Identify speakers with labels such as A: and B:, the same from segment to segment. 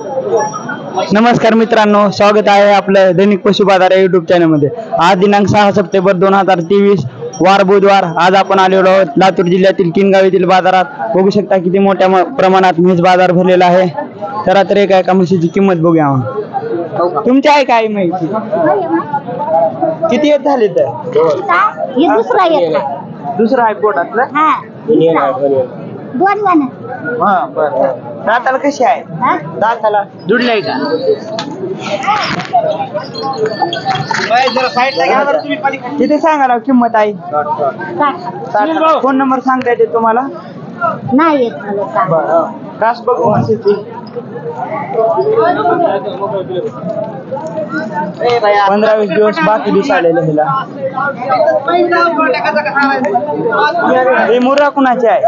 A: नमस्कार मित्रांनो, स्वागत आहे आपलं दैनिक पशु बाजार या युट्यूब चॅनलमध्ये। आज दिनांक 6 सप्टेंबर 2023 वार बुधवार। आज आपण आलेलो आहोत लातूर जिल्ह्यातील किनगाव येथील बाजारात। बघू शकता किती मोठ्या प्रमाणात म्हैस बाजार भरलेला आहे। चला तर एका म्हशीची किंमत बघूया। तुमची आहे काय म्हैस? किती येत झाले तर?
B: हे दुसरा येत
A: दुसरा आहे पोटातलं?
B: हा दोन वाण
A: हा बरं। दाताला कशी आहे? दाताला जुडलाय का? किती सांगा किंमत आहे? फोन नंबर सांगता येते तुम्हाला?
B: नाही येत मला
A: कास बघू म्हशीची। 15-20 दिवस बाकी दिसायला हिला। हे मुर्रा कुणाचे आहे?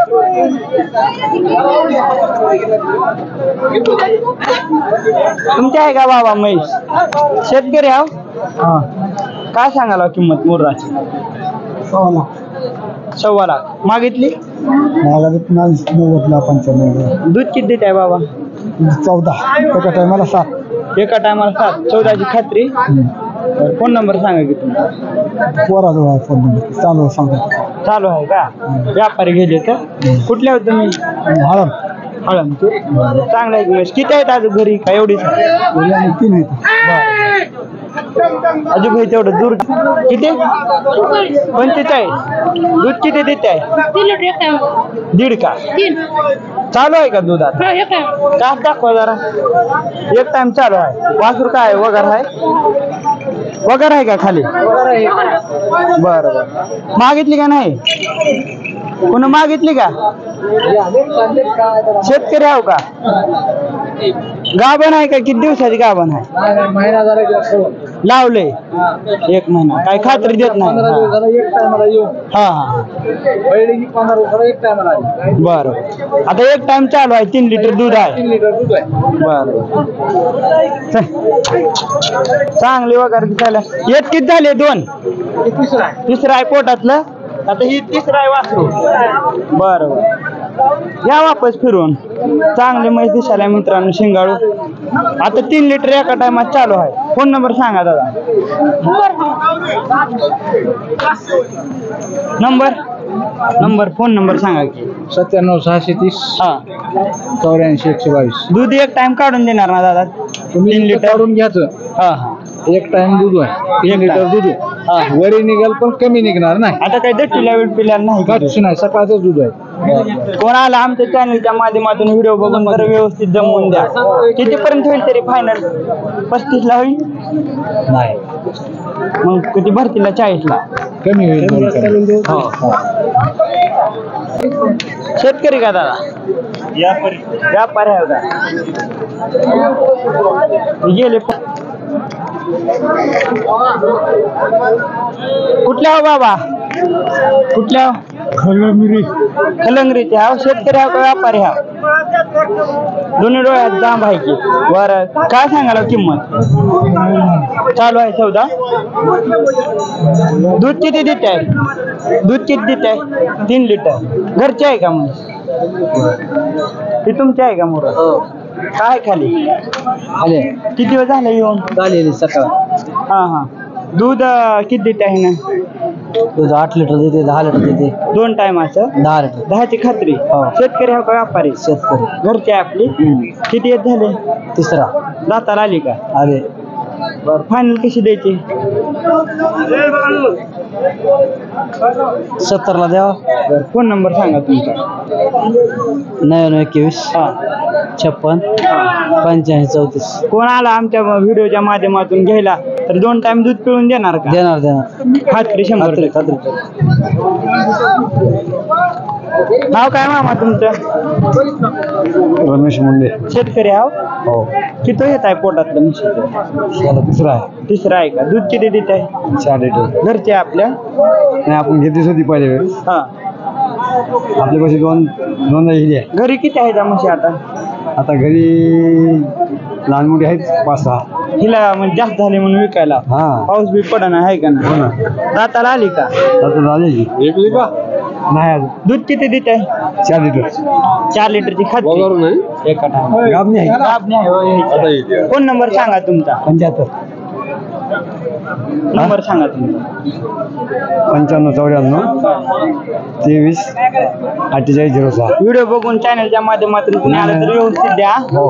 A: तुमचे आहे का बाबा म्हैस? शेतकरी आहो? काय सांगाला किंमत मुर्राची? 1.25 लाख मागितली?
C: 95.
A: दूध किती देत आहे बाबा?
C: 14. एका टायमाला 7.
A: एका टायमाला 7. 14ची खात्री? फोन नंबर सांगा की तुम्ही?
C: पोराजवळ आहे फोन नंबर, चालू सांगा.
A: चालू आहे का? व्यापारी गेले तर? कुठले होते तुम्ही?
C: हळद
A: हळद चांगला आहे की? किती आहेत आज घरी? का एवढीच?
C: 3 आहेत.
A: अजून भाई तेवढं दूर किती? 45. दूध किती देत आहे? 1.5 का? चालू आहे का दुधात? कास दाखवा जरा। एक टाइम चालू आहे। वासरू काय वगैरे आहे? वगैरे आहे का खाली? बरं मागितली का नाही? कोण मागितली का? शेतकरी आहो का? गाभण आहे का? किती दिवसाची गाभण आहे?
C: महिना झाला
A: लावले 1 महिना। काय खात्री देत नाही? हा हा बरं। आता एक टाइम चालू आहे। 3 लिटर दूध आहे।
C: 3 लिटर दूध आहे.
A: बरं चांगली वगैरे दिसायला। एक किती झाले? 2? तिसरा आहे पोटातलं? आता ही तिसरा आहे वासरू। बरं या वापस फिरून। चांगले म्हैस दिसायला मित्रांनो शिंगाळू। आता 3 लिटर एका टायमात चालू आहे। फोन नंबर सांगा दादा। नंबर फोन नंबर सांगा की?
C: 97 630
A: हा
C: 84 122.
A: दूध एक टाइम काढून देणार ना दादा?
C: 3 लिटर काढून घ्यायचं.
A: हा हा
C: एक टाइम दूध आहे. 1 लिटर दूध आहे.
A: हा
C: वरी निघाल पण कमी निघणार नाही.
A: आता काही दट्टीला वेळ पिल्याला नाही का?
C: कच्छ नाही, सकाळचं दूध आहे.
A: कोणाला आमच्या चॅनलच्या माध्यमातून व्हिडिओ बघून तर व्यवस्थित जमवून द्या। कितीपर्यंत होईल तरी फायनल? 35 ला होईल?
C: नाही
A: मग किती भरतीला? 40 ला
C: कमी होईल.
A: शेतकरी का दादा? व्यापारी आहे का? गेले कुठल्या हो बाबा? कुठल्या? खलंगरीचे हा? शेतकरी हा का व्यापारी हा? दोन्ही डोळ्यात जांब आहे की? बरं काय सांगायला किंमत? चालू आहे 14। दूध किती देत आहे? दूध किती देत आहे? 3 लिटर। घरचे आहे का मग? ते तुमचे आहे का मोर? काय खाली? किती दिवस झाले येऊन?
C: झालेली सकाळ.
A: हा हा दूध किती देते आहे ना?
C: दूध 8 लिटर देते, 10 लिटर देते.
A: 2 टायमाचं?
C: 10 लिटर.
A: 10ची खात्री? शेतकरी हा का व्यापारी?
C: शेतकरी.
A: घरची आहे आपली? किती येत झाले?
C: तिसरा.
A: दाताला आली का?
C: अरे
A: बर फायनल कशी द्यायची?
C: 70 ला द्यावा.
A: फोन नंबर सांगा तुमचा?
C: 9921
A: हा
C: 56 85 34.
A: कोण आला आमच्या व्हिडिओच्या माध्यमातून घ्यायला तर 2 टाइम दूध पिळून देणार का?
C: देणार.
A: खात्री 100%.
C: खात्री.
A: नाव काय मामा तुमचं?
C: रमेश मुंडे.
A: शेतकरी आहो?
C: हो.
A: किती येत आहे पोटातलं म्हशीचं?
C: तिसरा आहे.
A: तिसरा आहे का? दूध किती देत आहे?
C: 4 लिटर.
A: घरचे आपल्या?
C: नाही आपण घेतलीच होती पहिले वेळेस.
A: हा
C: आपल्या पाशी दोनदा दिली आहे.
A: घरी किती आहे त्या म्हशी आता?
C: आता घरी लहान मोठी आहेत 5-6.
A: हिला म्हणजे जास्त झाले म्हणून विकायला?
C: हा
A: पाऊस बी पडना आहे का ना? दाताला आली का?
C: आता झाली.
A: विकली का?
C: नाही अजून
A: दूध किती देत आहे
C: 4 लिटर
A: 4 लिटरची खात्री एका टाइम
C: गाबणी आहे
A: गाभणी आहे, होय. फोन नंबर सांगा तुमचा
C: 75
A: नंबर सांगा तुमचा
C: 95 23 4806
A: व्हिडिओ बघून चॅनलच्या माध्यमातून कुणी आलं तर व्यवस्थित द्या.
C: हो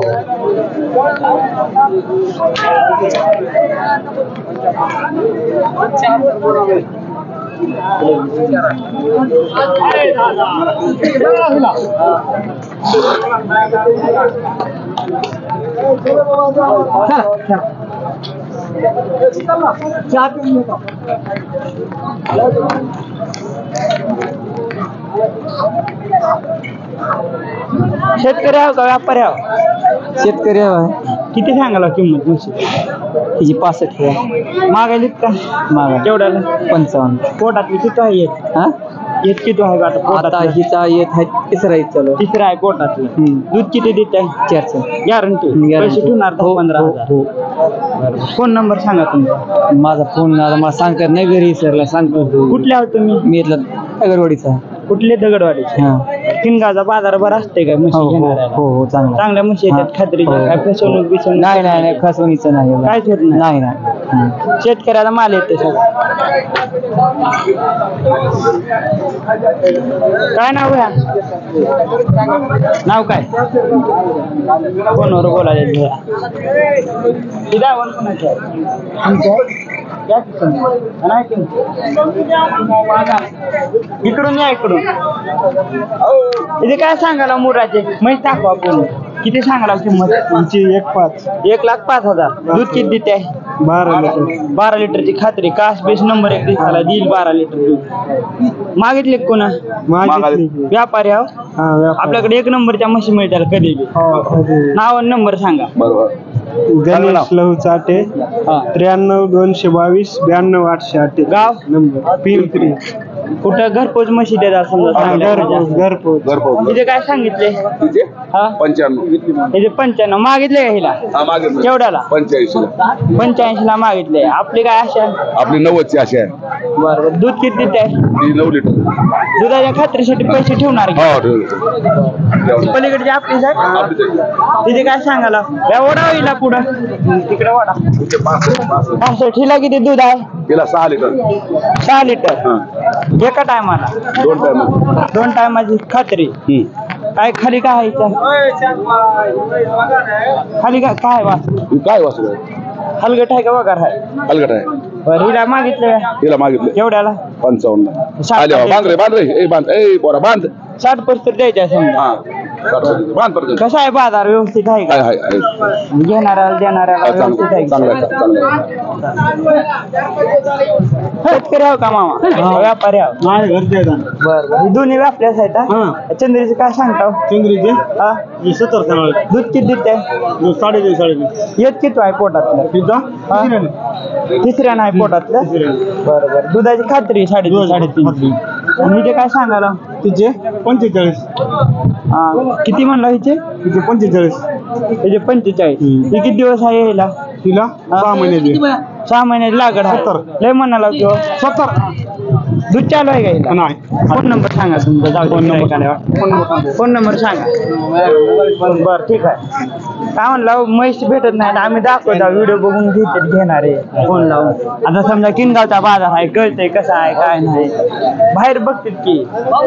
A: शेतकरी आहो का व्यापारी आहो?
C: शेतकरी आहे
A: किती सांगाला किंमत म्हशी?
C: तिची 65
A: मागायलीत का
C: मागा
A: केवढ्याला?
C: 55
A: पोटातली किती आहे येत?
C: हा
A: येत किती आहे का आता
C: आता
A: पोटातलं?
C: हिचा येत आहे तिसरा येत चालू
A: तिसरं आहे पोटातलं. दूध किती देत आहे?
C: 4चं
A: गॅरंटी
C: Guarantee.
A: पैसे ठेवणार
C: हो,
A: 15,000.
C: हो.
A: फोन नंबर सांगा तुमचा.
C: माझा फोन आता मला सांगतात नाही घरी सरला सांगतो
A: कुठले आहोत तुम्ही?
C: मी इथला अगरवाडीचा
A: कुठले दगडवाडीचे?
C: हा
A: किनगावचा बाजार बरा असते का म्हशी
C: हो हो
A: घेणाऱ्याला?
C: हो हो चांगला
A: चांगल्या म्हशी
C: हा.
A: येतात खात्रीच्या
C: हो.
A: काय फसवणूक बिसवणूक
C: नाही नाही नाही फसवणीचं नाही
A: काहीच होत नाही.
C: नाही नाही
A: शेतकऱ्याला माल येते सगळं. काय नाव आहे? नाव काय? फोनवर बोलायचं इकडून या इकडून. इथे काय सांगायला मुराचे म्हैस टाकू आपण. किती सांगायला किंमत? 1,05,000. दूध किती देते आहे?
C: 12 लिटर
A: 12 लिटरची खात्री. कास बेस नंबर 1 दिसायला देईल 12 लिटर दूध. मागितले का कोणा? व्यापारी आहो. आपल्याकडे 1 नंबरच्या म्हशी मिळतात कधी बी. नाव आणि नंबर सांगा.
C: गणेश लहू चाटे 93 222 92 808
A: गाव
C: नंबर पिंपरी
A: कुठं घरपोच म्हशी देतात समजा
C: घरपोच
A: तिथे काय सांगितले? हा
D: 95
A: त्याचे 95 मागितले का हिला?
D: हा मागे
A: केवढ्याला?
D: 85
A: ला मागितले. आपली काय आशा?
D: आपली 90ची अशी आहे
A: बरं. दूध किती देते आहे?
D: ती 9 लिटर
A: दुधाच्या खात्रीसाठी पैसे ठेवणार की?
D: हो ठेवलं
A: पलीकडची आपलीच आहे.
D: आपली
A: तिथे काय सांगाला? या वडा होईल पुढं तिकडे वडा. 65 हिला किती दूध आहे?
D: तिला 6 लिटर
A: 6 लिटर
D: हा
A: एका टायमाला.
D: 2 टाइम
A: 2 टायमाची खात्री. काय खाली काय आहे इथं? खाली काय वास?
D: काय वासरू आहे
A: हलगट आहे का वगार आहे?
D: अलगट आहे
A: बरं हिला मागितलं का?
D: तिला मागितलं
A: केवढ्याला?
D: 55
A: 60
D: आले बांध रे बांध रे ए बांध ए पोरा बांध
A: 60% द्यायच्या समजा.
D: हा बांध परत
A: कसा आहे बाजार? व्यवस्थित आहे का?
D: आहे
A: घेणाऱ्याला देणाऱ्याला व्यवस्थित आहे का? शेतकरी आहो का मामा? व्यापारी आहो. बरं हे दोन्ही व्यापारीच आहेत हा? चंद्रीचे काय सांगता?
C: चिंगरीचे
A: हा
C: 70
A: दूध किती देते?
C: 3.5
A: येत किती आहे पोटातलं? तिसऱ्या नाही पोटातलं. बरोबर. दुधाची खात्री 3.5 आणि हिचे काय सांगायला?
C: तिचे 45
A: हा किती म्हणला हिचे?
C: तिचे 45
A: हिचे 45. ही किती दिवस आहे यायला?
C: तिला 6 महिन्याची
A: 6 महिन्याची लागड आहे.
C: 70.
A: लय म्हणाला किंवा
C: 70
A: दूध चालू आहे का हिला?
C: नाही
A: फोन नंबर सांगा तुमचा. जाऊ फोन नंबर सांगा. बरं ठीक आहे. काय म्हणलं म्हैस भेटत नाही आम्ही दाखवतो व्हिडिओ बघून घेणारे फोन लावून. आता समजा किनगावचा बाजार आहे कळतंय कसा आहे काय नाही. बाहेर बघतात की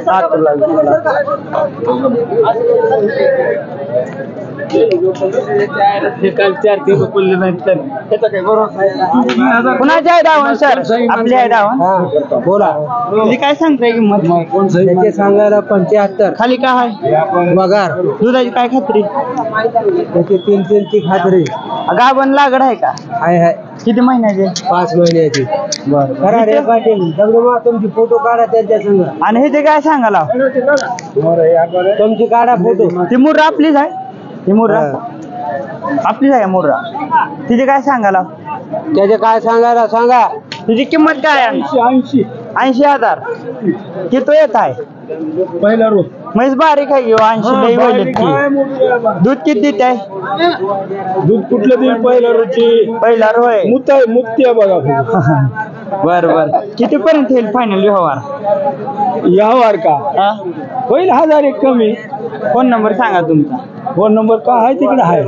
A: कुणाची आहे दावण सर? आपली आहे दावण.
C: बोला
A: काय सांगताय किंमत?
C: त्याचे सांगायला 75
A: खाली काय आहे?
C: पगार
A: दुधाची काय खात्री?
C: त्याची 3 खात्री
A: गाभण लागड आहे का?
C: आहे
A: किती महिन्याचे?
C: 5 महिन्याची बरं करा रे पाटील दगडूमा तुमची फोटो काढा त्यांच्या संग
A: आणि हे ते काय सांगाला?
C: तुमची काढा फोटो
A: ती मुर्रा आपलीच आहे? ही मुर्रा आपलीच आहे मुर्रा. तिथे काय सांगाला?
C: त्याचे काय सांगायला सांगा
A: तिची किंमत काय आहे? 80,000. किती येत आहे?
C: पहिला रोज
A: म्हैस बारीक आहे किंवा 80 लई बैल की. दूध किती देते आहे?
C: दूध कुठलं देईल पहिला रोजची
A: पहिला रोय
C: मुत्या बघा
A: बर बर किती पर्यंत येईल फायनल व्यवहार
C: यावर का
A: हा
C: होईल 1000 एक कमी.
A: फोन नंबर सांगा तुमचा.
C: फोन नंबर का आहे तिकडे आहे.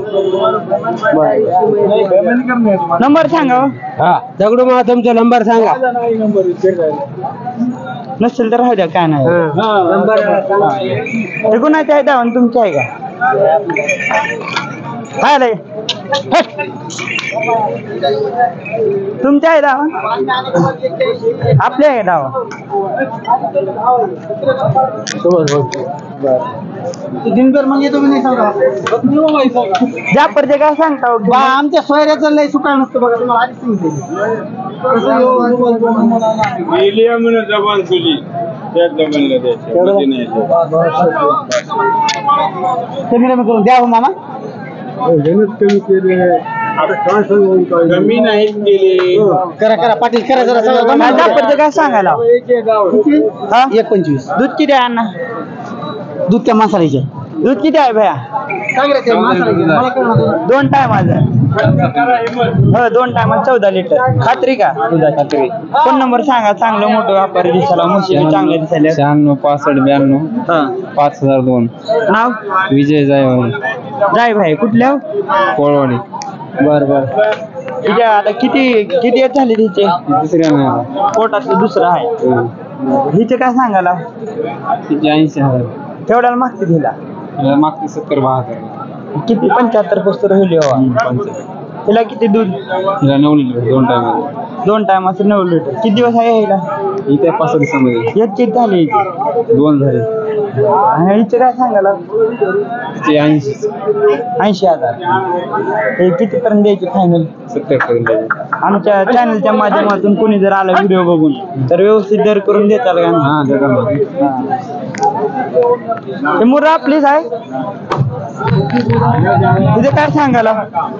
A: नंबर सांगा हो.
C: हा दगडू मा तुमचा नंबर सांगा.
A: नसेल तर राहू द्या काय नाही
C: नंबर
A: ते कुणाचे आहे दावण तुमचे आहे का काय रे तुमचे आहे दावण आपले आहे दावा
C: दिनभर मग येतो नाही सांगा.
A: जापरचे काय सांगता हो?
C: आमच्या सोयऱ्याचं लय सुकाळ नसतं बघा तुम्हाला आधीच करून द्या हो मामा.
D: कमी नाही केले.
C: करा करा पाटील करा जरा
A: काय जापरचे काय सांगायला हा
C: 1.25
A: दूध किती आहे अण्णा
C: दूध त्या मसाल्याचे.
A: दूध किती आहे भैया दोन टायमाचं हो 2 टायमात 14 लिटर खात्री का दुधा खात्री. फोन नंबर सांगा चांगलं मोठं व्यापारी दिसायला म्हशी चांगले दिसायला
C: 96 65 92
A: हा
C: 5002
A: नाव
C: विजय
A: जाय भाई कुठल्या
C: कोळवाडी.
A: बर बर तिच्या आता किती किती येत झाले तिचे
C: दुसऱ्या
A: पोटातलं दुसरं आहे हिचे काय सांगायला
C: 80,000
A: तेवढ्याला मागते तिला
C: मागते 70-72
A: किती 75 पुस्तक राहिली हवा तिला किती दूध
C: 9 लिटर 2 टाइम
A: 2 टायमाचं 9 लिटर किती दिवस आहे यायला
C: इथे 5 दिवसामध्ये
A: एक किती झाली
C: 2 झाले.
A: आणि हिचे काय सांगायला 80,000 हे कितीपर्यंत द्यायची फायनल
C: 70 पर्यंत.
A: आमच्या चॅनलच्या माध्यमातून कोणी जर आला व्हिडिओ बघून तर व्यवस्थित दर करून देताल का
C: हा देता ना.
A: ते मुर्रा आपलीच आहे तिथे काय सांगायला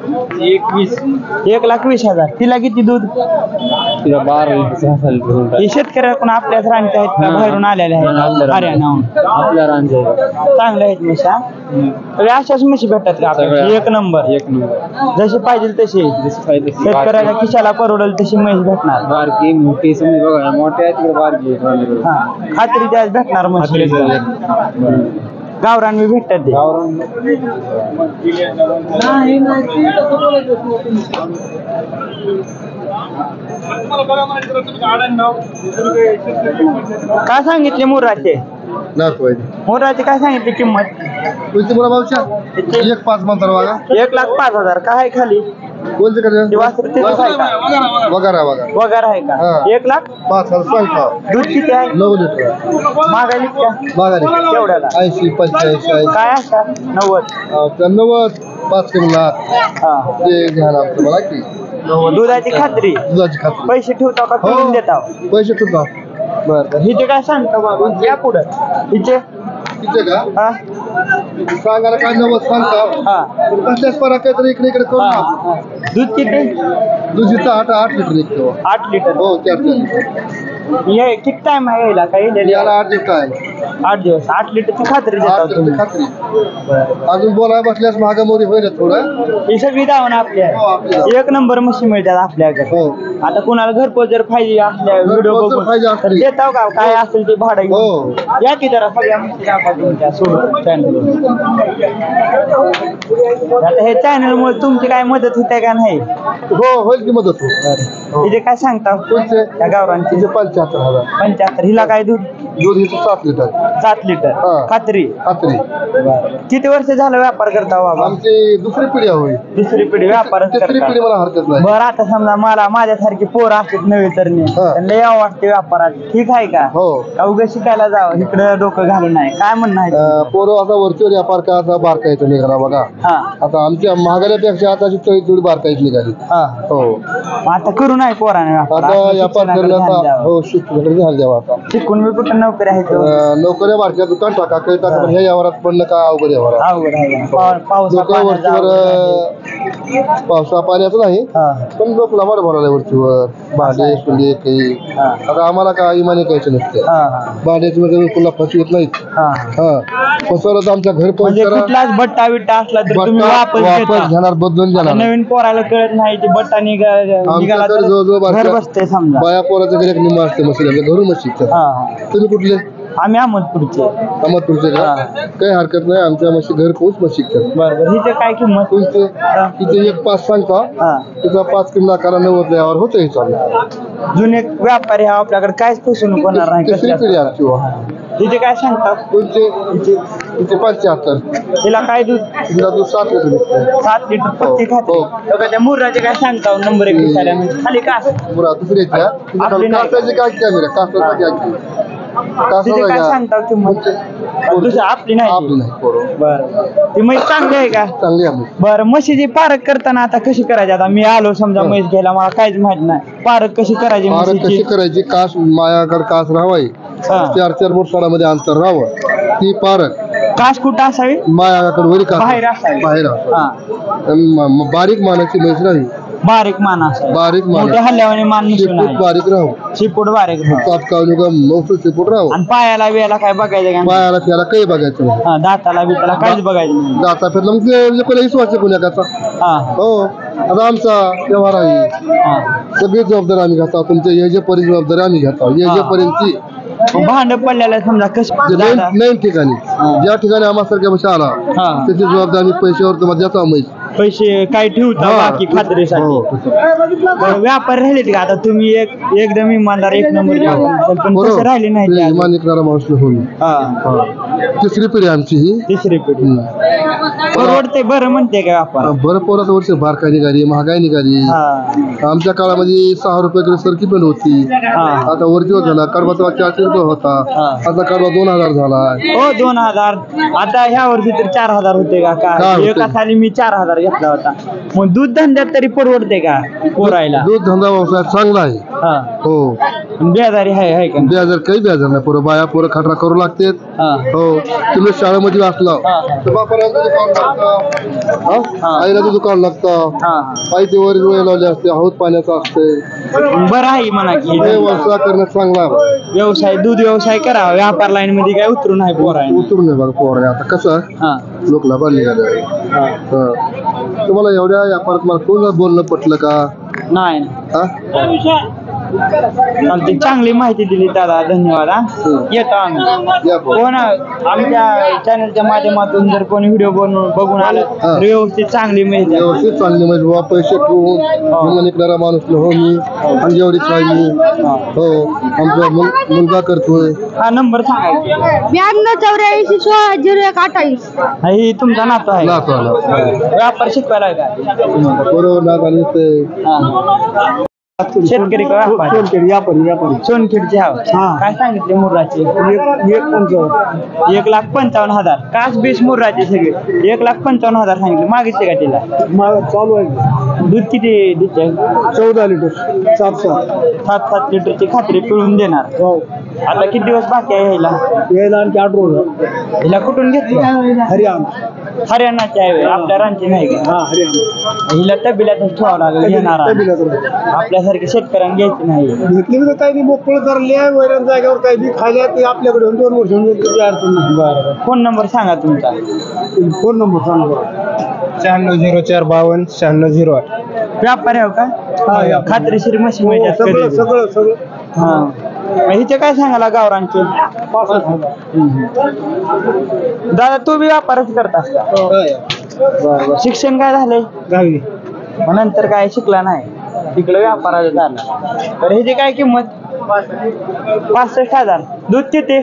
A: 1,20,000 तिला किती दूध
C: तिला 12 लिटर लिटर.
A: हे शेतकऱ्याकडून आपल्याच रानच्या आहेत का बाहेरून आलेल्या आहेत हरियाणाहून
C: आपल्या रांजे
A: चांगल्या आहेत म्हशा सगळ्या अशाच म्हशी भेटतात का आपल्याला? एक नंबर जशी पाहिजे तशी शेतकऱ्याच्या खिशाला परवडेल तशी म्हैस भेटणार
C: बारकी मोठी समजा बघा मोठ्या आहेत तिकडे बारकी आहेत.
A: हा खात्रीच्या भेटणार म्हशी गावरान मी भेटतात ते काय सांगितले मुर्राचे मोराची काय सांगितली किंमत
D: 1.5 म्हणतात बघा
A: 1,05,000 काय आहे खाली
D: कोणते
A: ते वासरू तिथंच आहे का
D: वगैरे
A: वगैरे आहे का
D: हा.
A: 1,05,000
D: सांगता
A: दूध किती आहे
D: 9 लिटर
A: मागायली का
D: माघारी
A: केवढ्याला
D: 80 85
A: काय असतात 90
D: 90 5 किलो
A: हा
D: ते घ्यायला आमचं मला की
A: दुधाची खात्री
D: दुधाची खात्री
A: पैसे ठेवता का
D: हो.
A: ठेवून देता
D: पैसे सुद्धा
A: बरं हिचे काय सांगता बाबा या पुढं हिचे
D: तिथे का
A: हा
D: सांगायला काय 90 सांगता
A: हा
D: कसल्याच परा काहीतरी इकडे इकडे करू
A: हा.
D: ना
A: दूध किती
D: दुधीचा 8 लिटर निघतो
A: 8 लिटर
D: हो 4
A: हे किती टाइम आहे यायला काय
D: याला 8 लिटर आहे
A: 8 दिवस 8 लिटरची खात्री
D: 8
A: देता
D: लिटर
A: तुम्ही
D: खात्री अजून बोलाय बसल्यास महागामोरी होईल थोडं
A: ही सगळी दावण आपल्या
D: हो, आपल्या.
A: एक नंबर म्हशी मिळतात आपल्याकडे
D: हो
A: आता कुणाला घरपोच जर पाहिजे असल्या व्हिडिओ
D: घरपोच जर
A: बघून
D: पाहिजे
A: तर
D: असली.
A: देताव का काय असेल ते भाडं घेऊन
D: हो.
A: या की जरा सगळ्या म्हशी दाखवा तुमच्या सोडून चॅनल आता हे चॅनल मुळे तुमची काय मदत होते का नाही
D: हो होईल की मदत हो.
A: तिथे काय सांगता
D: कोणते
A: त्या गावरांची
D: तिचे 75,000
A: 75 हिला काय दूध
D: दूध हिचं 7 लिटर
A: 7 लिटर
D: हा.
A: खात्री
D: खात्री
A: किती वर्ष झालं व्यापार करता बाबा
D: आमची दुसरी पिढी होईल
A: दुसरी पिढी व्यापारच
D: तिसरी
A: करता
D: पिढी मला हरकत नाही
A: बरं आता समजा मला माझ्यासारखी पोरं असतात नवी तरणी
D: हा.
A: त्यांना यावं वाटते व्यापारात ठीक आहे का
D: हो
A: का उगा शिकायला जावं इकडं डोकं घालून नाही काय म्हणणं आहे
D: पोरं आता वरचीवर व्यापार का आता बारका येतो निघाला बघा
A: हा
D: आता आमच्या महागाऱ्यापेक्षा आता थोडी बारकाईच निघाली
A: हा
D: हो
A: आता करू नाही पोराने व्यापार
D: आता
A: आपलं
D: व्यापार
A: शिक्षणाकडे ध्यान
D: करण्याचा
A: द्यावं.
D: हो शिक्षणाकडे ध्यान द्यावं आता
A: शिकून मी कुठं नोकरी आहे तो
D: नोकऱ्या बारक्या दुकान टाका काही टाका पण ह्या व्यवहारात पडलं का अवघड व्यवहार
A: अवघड आहे पावसा
D: लोक वरचीवर पावसा पाण्याचं नाही पण लोक लबाड भरायला वरचीवर भांडे सुंडे काही आता आम्हाला काय इमाने कायचं नसते भांड्याची वगैरे कुला फसवत नाहीत फसवलं तर आमच्या घर
A: म्हणजे
D: पोहोच
A: कुठलाच बट्टा बिट्टा असला तर तुम्ही वापस
D: वापस घेणार बदलून
A: आता
D: देणार
A: नवीन पोराला कळत नाही ते बट्टा निघाला
D: आमच्याकडे
A: तर
D: जवळजवळ
A: घर
D: बारक्या
A: बसते समजा
D: बाया पोराचं घरी एक निम्मा असते मशीन घरून मशीन तुम्ही कुठले
A: आम्ही अहमदपूरचे
D: अहमदपूरचे का काही हरकत नाही आमच्या मशी घर पोहोच मशीन
A: बरोबर हिचे काय किंमत
D: तुमचे तिथे एक 5 सांगता तिचा 5 किलो आकारा 90 यावर होतं हे चालू
A: जुने व्यापारी हा आपल्याकडे काहीच फसवणूक होणार नाही
D: तिसरी पिढी
A: कसल्याच.
D: आमची
A: तिथे काय सांगतात
D: तुमचे तिचे 75
A: तिला काय दूध
D: तिला तू 7 लिटर निघतं.
A: 7 लिटर पत्ती खाते त्या मुर्राचे काय सांगता नंबर 1 दिसायला म्हणजे खाली का
D: पुरा दुसरी आहे का तिथे
A: आपली नाही.
D: कासाची काय कॅमेरा कासाचा काय
A: तिथे काय सांगता किंमत दुसरं आपली नाही
D: आपली नाही बरोबर
A: बरं ती म्हैस चांगली आहे का
D: चांगली आहे
A: बरं म्हशीची पारख करताना आता कशी करायची आता मी आलो समजा म्हैस घ्यायला मला काहीच माहित नाही पारख कशी करायची
D: फारक कशी
A: म्हशीची
D: करायची कास मायाकडे कास राहावाय 4 बोट साडामध्ये अंतर राहावं ती पारक
A: कास कुठं असावी
D: मायाकडे वरी कास
A: बाहेर असावी.
D: बाहेर बारीक मानाची म्हैस राही
A: बारीक मान असावी
D: बारीक मान
A: मोठ्या हल्ल्यावाने मान नसून
D: शेपूट
A: आहे.
D: बारीक राहू
A: शिपूट बारीक राहू.
D: तापकावून का मौसूल शेपूट राहू
A: आणि पायाला बियाला काय बघायचं का
D: पायाला त्याला काही बघायचं नाही
A: हा, दाताला बिताला काहीच बघायचं नाही
D: दाता फिरला मग ते कोणी विश्वास पुण्याचा
A: हा
D: हो आता आमचा व्यवहार आहे
A: हा
D: सगळी जबाबदारी आम्ही घेतो तुमच्या येजेपर्यंत जबाबदारी आम्ही घेतो येजेपर्यंतची
A: मग भांड पडलेलं समजा कसं
D: नवीन ठिकाणी ज्या ठिकाणी आम्हासारख्या पैसे आला
A: हा
D: त्याची जबाबदारी पैशावर तुम्हाला देतो आम्ही
A: पैसे काय ठेवता बाकी खात्रीसाठी बरं, व्यापारी राहिले का आता तुम्ही एकदम इमानदार एक नंबर पण तसं राहिले नाही ते अजून.
D: इमान निघणारा माणूस होईल
A: हा
D: तिसरी पिढी आमची ही
A: तिसरी पिढी परवडते बरं म्हणते का व्यापार
D: बरं पोराचं वर्ष बारकाई निघाली महागाई निघाली
A: हा
D: आमच्या काळामध्ये 6 रुपये किलो सरकी पण होती
A: हा
D: आता वरती झाला कडबा 400 रुपये होता आता कडबा 2000 झाला
A: हो 2000 आता ह्या वर्षी तर 4000 होते का
D: काय
A: काय
D: होते?
A: एका साली मी 4000 घेतला होता मग दूध धंद्यात तरी परवडते का पोरायला
D: दूध धंदा व्यवसाय चांगला आहे
A: हा
D: हो
A: बेजारी आहे का
D: बेजार काही बेजार नाही पोरं बाया पोरं खटरा करू लागतात
A: हा
D: हो तुम्ही शाळेमध्ये वाचला
A: हा.
D: तर बापाला दुकान लागतं आईला ते दुकान लागतं
A: हा
D: आई ते वर वेळ लावले असते हौद पाण्याचं असते
A: बरं आहे म्हणा की
D: हे व्यवसाय करणं चांगला आहे
A: व्यवसाय दूध व्यवसाय करा व्यापार लाईन मध्ये काय उतरू नाही पोरायला
D: उतरून नाही बघा पोरं आता कसं
A: हा
D: लोक लाभा निघाले तुम्हाला एवढ्या व्यापारात मला कोण बोलणं पटलं का
A: नाही
D: हा
A: चालते चांगली माहिती दिली दादा धन्यवाद हा येतो आम्ही
D: या पोरं.
A: कोण आमच्या चॅनलच्या माध्यमातून जर कोणी व्हिडिओ बघून आलं तर व्यवस्थित चांगली माहिती आहे.
D: व्यवस्थित चांगली म्हणजे बाबा पैसे ठेवून विमा निघणारा माणूस न हो मी आणि जेवढी खाय मी हो आमचा मुलगा करतोय
A: हा नंबर सांगायचा
B: 92 84 16 01 28
A: हा, ही तुमचा नातो आहे
D: नातो आला
A: व्यापार शिकवायला आहे का
D: बरोबर ना आणि ते
A: हा. शेतकरी का व्यापारी सोनखेडचे हा काय सांगितले मुर्राचे 1,55,000 कास बीस मुर्राचे सगळे 1,55,000 सांगितले मागितले का तिला
C: चालू आहे
A: दूध किती देते
C: 14 लिटर
A: 7 लिटरची खात्री पिळून देणार
C: हो
A: आता किती दिवस बाकी आहे यायला
C: यायला आणखी 8 रोज
A: हिला कुठून घेतलं
C: हरियाणा
A: हरियाणाची आहे आपल्या रांची नाही का
C: हा हरियाणा
A: हिला तबिलातच ठेवावं लागेल घेणार आपल्यासारखे शेतकऱ्यांना घ्यायची नाही
C: घेतली म्हणजे काही नाही मोकळं धरले वैरण जागेवर काही बी खायला ते आपल्याकडे 2 वर्ष काही अडचण नाही
A: बरं फोन नंबर सांगा तुमचा
C: फोन नंबर सांगा 960452 9608
A: व्यापारी हो का
C: हा,
A: खात्रीशीर मशीन
C: हो,
A: मिळतात
C: सगळं
A: कधी.
C: सगळं सगळं
A: हा मग हिचे काय सांगाला गावरांचे
C: 65,000
A: दादा तू बी व्यापारच करतास का शिक्षण काय झालंय
C: गावी
A: मग नंतर काय शिकला नाही तिकडे व्यापाराचं झालं तर ह्याची काय किंमत 65,000 दूध किती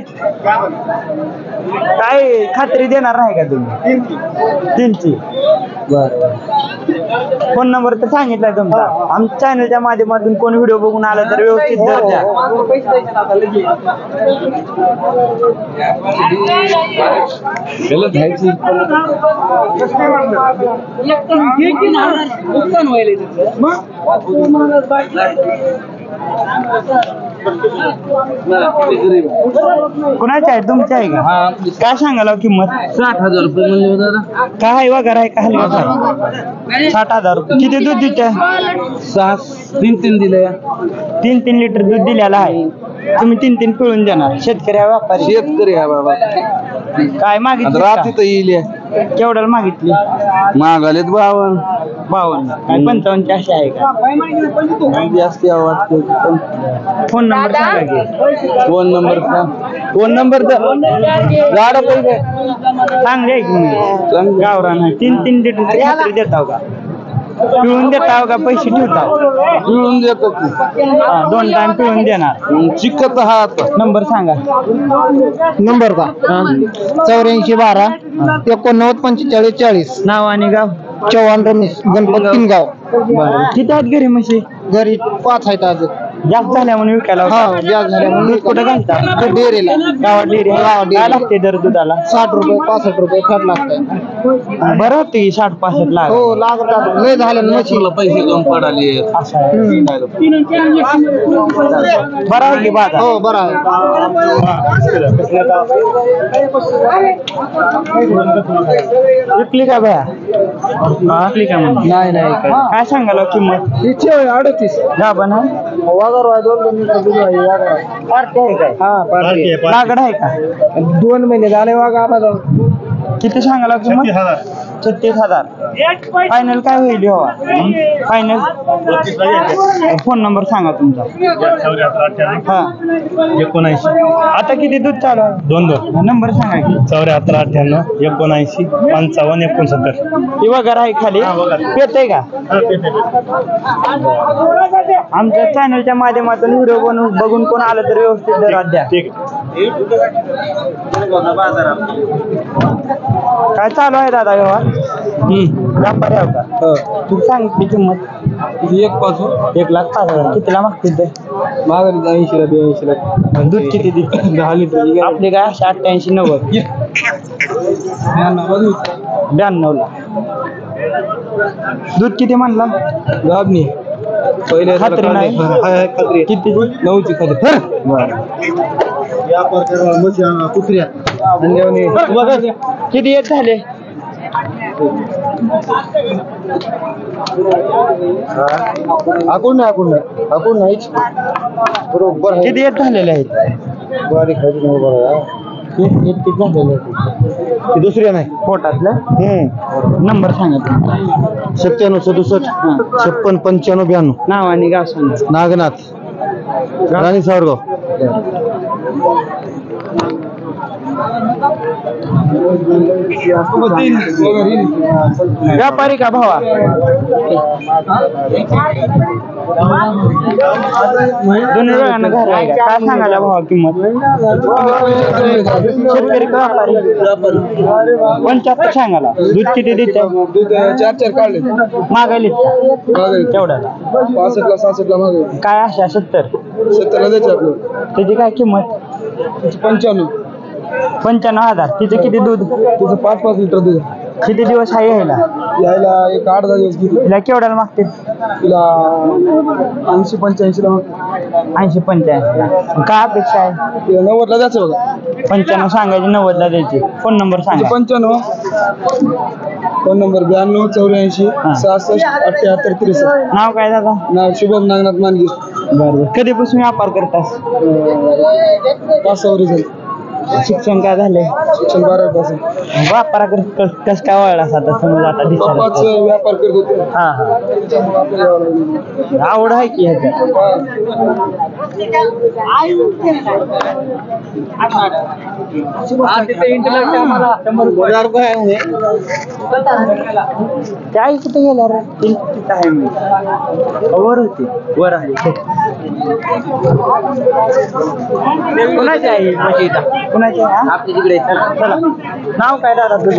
A: काय खात्री देणार नाही का तुम्ही 3ची बरं फोन नंबर तर सांगितलाय तुमचा आमच्या चॅनलच्या माध्यमातून कोण व्हिडिओ बघून आला तर व्यवस्थित दर द्या कुणाची आहे तुमची आहे का काय सांगाल किंमत
E: 60,000 रुपये म्हणले होते दादा.
A: काय वगैरे आहे का हलवा वगैरे 60,000 रुपये किती दूध देते
E: 3 दिले.
A: 3 लिटर दूध दिलेलं आहे तुम्ही 3 पिळून देणार शेतकरी आहे व्यापारी
E: शेतकरी आहे बाबा.
A: काय मागितली
E: रात्री तर येईल
A: केवढ्याला मागितली
E: मागालेत 52.
A: 52 काय 55 अशी आहे का
E: जास्त वाटते.
A: फोन नंबर सांगा की
E: फोन नंबर
A: फोन नंबर
E: गाडा पैसे
A: चांगले आहे की मी गावरान 3 लिटर खात्री देताव का पिळून देताव का पैसे ठेवताव
E: पिळून देतात.
A: 2 टाइम पिळून देणार
E: चिकत हात.
A: नंबर सांगा
C: नंबर का 8412 89 45 40
A: नाव आणि गाव
C: चव्हाण रमेश गणपत पिनगाव.
A: बरं किती आहेत घरी म्हशी
C: घरी 5 आहेत आज.
A: जास्त झाल्या म्हणून विकायला
C: हा जास्त झाल्या म्हणून
A: दूध कुठं घालता
C: डेअरीला
A: गावात डेअरी काय लागते दर दुधाला
C: 60 रुपये 65 रुपये फॅट लागतंय.
A: बरं होते की 60-65 लाख
C: हो लागतात लय झाले म्हशी.
E: पैसे कम पडाले.
A: असं आहे. बरं आहे की बाजार
C: हो बरं आहे.
A: विकली का भया विकली का म्हणून नाही काय सांगाल किंमत
C: 38
A: गाभण आहे
C: वागर आहे 2 लिटर आहे.
A: पार्टी आहे काय
C: हा पार्टी
A: लागड आहे का
C: 2 महिने झाले वागा आम्हाला.
A: किती सांगाल किंमत 36,000 फायनल काय होईल हो फायनल फोन नंबर सांगा तुमचा
C: 74
A: हा
C: 79
A: आता किती दूध चालू आहे
C: 22
A: नंबर सांगा की
C: 74 98 79 55 69.
A: ती वगैरे आहे खाली पेत का आमच्या चॅनलच्या माध्यमातून व्हिडिओ बनवून बघून कोण आलं तर व्यवस्थित दरात द्या काय चालू आहे दादा व्यवहार व्यापारी आहे का तू सांग किती किंमत 1,05,000 कितीला मागतील ते
E: मागाली 80 ला
A: दूध किती देते
E: 10 लिटर.
A: आपले काय 88-90 92 ला दूध किती म्हणला
E: गाबनी पहिले
A: खात्री नाही
E: खात्री
A: किती
E: 9ची खात्री.
C: कुत्र्या
A: किती येत झाले
C: आकुण नाहीच बरोबर
A: किती येत झालेले आहेत
C: बारीक खायची नाही बरोबर.
A: किती झालेले आहेत
C: ती दुसऱ्या नाही.
A: पोटातलं नंबर सांगा तुमचा.
C: 97 67 56 95 92
A: नाव आणि गाव सांगा
C: नागनाथ राणी सावरगाव.
A: व्यापारी का भावा दोन्ही वेळानं घर आहे का काय सांगायला भावा किंमत शेतकरी का व्यापारी 75 सांगायला दूध किती देते
E: 4 काढले
A: मागायली तेवढ्याला
E: 65 ला 66 ला मागे
A: काय आशा 70
E: 70 ला द्यायचे आपलं.
A: त्याची काय किंमत 95,000 तिचं किती दूध
E: तिचं 5-5 लिटर दूध.
A: किती दिवस आहे यायला
E: यायला एक 8-10 दिवस घेतले.
A: तिला केवढ्याला मागते
E: तिला 80-85 ला मागते.
A: 80-85 काय अपेक्षा आहे
E: तिला 90 ला द्यायचं बघा.
A: 95 सांगायची 90 ला द्यायची फोन नंबर सांगा
E: 95 फोन नंबर 92 84 66 78 63.
A: नाव काय दादा
E: नाव शुभम नागनाथ मानगी.
A: बरोबर कधीपासून व्यापार करतास
E: 5 वर्ष
A: शिक्षण काय झालंय
E: शिक्षण 12 पासून.
A: व्यापाराकडे कस काय वळलास आता समज आता
E: पप्पाच
A: दिसायला
E: व्यापार करत होते.
A: हा हा
E: त्याच्यामुळे आपल्याला यावं लागलं.
A: आवड आहे की ह्याच्यात काय कुठे गेला रे तिथं आहे मी वर होती वर आहे कुणाची आहे म्हशी इथं कुणाची आहे आपली तिकडे चला नाव काय दादा तुझं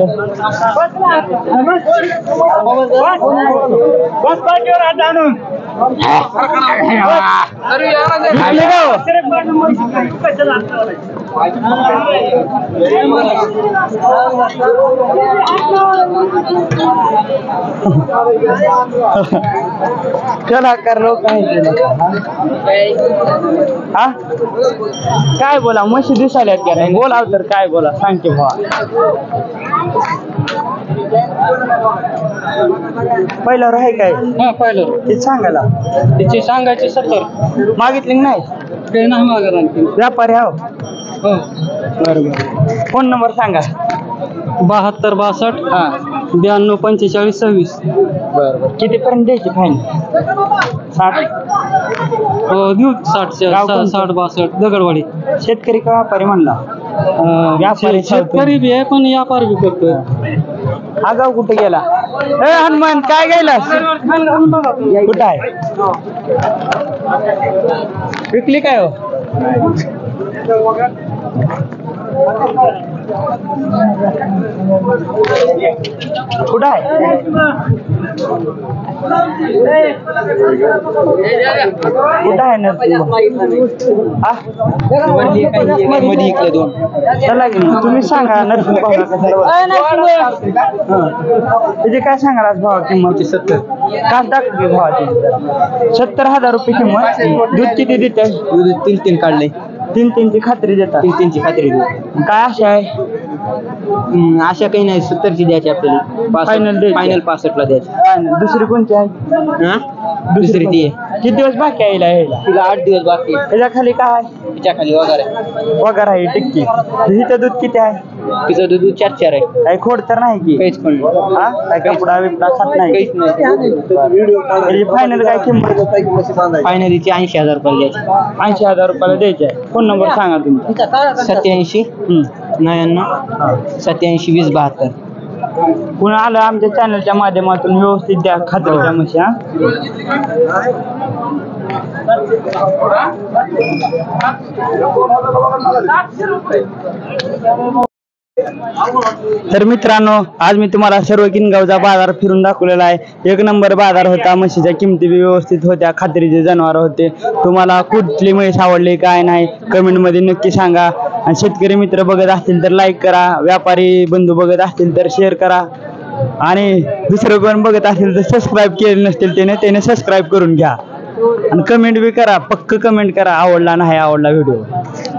A: बस पाठीवर हात आणून चला कर लो काय हा काय बोला म्हशी दिसायल्यात का नाही बोलाव तर काय बोला सांगते भावा पहिल्यावर आहे काय
E: हा पहिलं
A: ते सांगायला
E: त्याची सांगायचे 70
A: मागितली की नाही
E: ते नाही मागत आणखी
A: व्यापारी आहो
E: हो
A: बरोबर फोन नंबर सांगा
E: 72 62
A: हा
E: 92 45 26
A: बरोबर कितीपर्यंत द्यायची फाईन 60
E: हो देऊ 60
A: गाव कोणतं?
E: 60 62 दगडवाडी
A: शेतकरी का व्यापारी म्हणला व्यापारी
E: शेतकरी बी आहे पण व्यापार बी करतोय
A: हा गाव कुठे गेला ए हनुमान काय गेला कुठं आहे विकली काय हो कुठं आहे कुठं आहे ना मध्ये इकडे दोन चला की मग तुम्ही सांगा नरसिंह त्याची काय सांगाल आज भावा किंमत 70 काच टाकू की भावाची 70,000 रुपये किंमत दूध किती देते दूध 3 काढले 3 ची खात्री देतात 3 ची खात्री काय आशा आहे
E: अशा काही नाही 70ची द्यायची आपल्याला फायनल 65 ला द्यायची
A: दुसरी कोणती आहे
E: दुसरी ती आहे
A: किती दिवस बाकी आहे यायला
E: तिला 8 दिवस बाकी आहे.
A: त्याच्या खाली काय
E: तिच्या खाली वगैरे
A: वगैरे आहे टिक्की हिचं दूध किती आहे
E: तिचं दूध 4 आहे
A: काही खोड तर नाही की
E: काहीच पण नाही.
A: हा काय कपडा बिपडा खात नाही
E: काहीच नाही
A: फायनल काय किंमत
E: फायनलीची 80,000 रुपये द्यायची
A: 80,000 रुपयाला द्यायचे आहे फोन नंबर सांगा तुमचा
E: 87 99 87 20 72
A: पुन्हा आलं आमच्या चॅनलच्या माध्यमातून व्यवस्थित द्या खात्रीच्या म्हशी हा तर मित्रांनो आज मी तुम्हाला सर्व किनगावचा बाजार फिरून दाखवलेला आहे 1 नंबर बाजार होता म्हशीच्या किमती बी व्यवस्थित होत्या खात्रीचे जनावर होते तुम्हाला कुठली म्हैस आवडली काय नाही कमेंट मध्ये नक्की सांगा आणि शेतकरी मित्र बघत असतील तर लाईक करा व्यापारी बंधू बघत असतील तर शेअर करा आणि दुसरं कोण बघत असेल तर सबस्क्राईब केले नसतील त्याने सबस्क्राईब करून घ्या आणि कमेंट बी करा पक्क कमेंट करा आवडला नाही आवडला व्हिडिओ